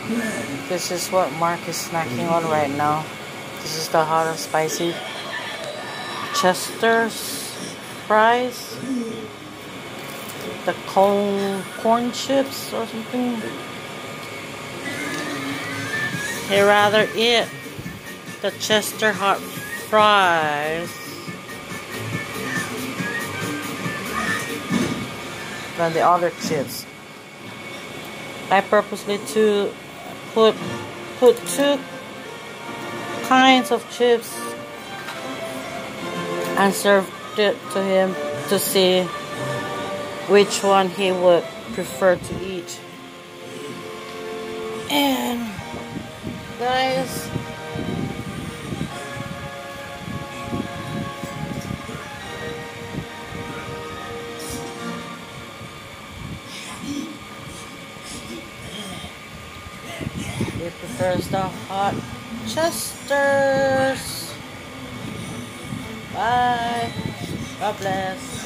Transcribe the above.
This is what Mark is snacking on right now. This is the hot and spicy Chester's fries. The corn chips or something. He rather eat the Chester hot fries than the other chips. I purposely put two kinds of chips and served it to him to see which one he would prefer to eat. And guys, he prefers the hot Chesters. Bye. God bless.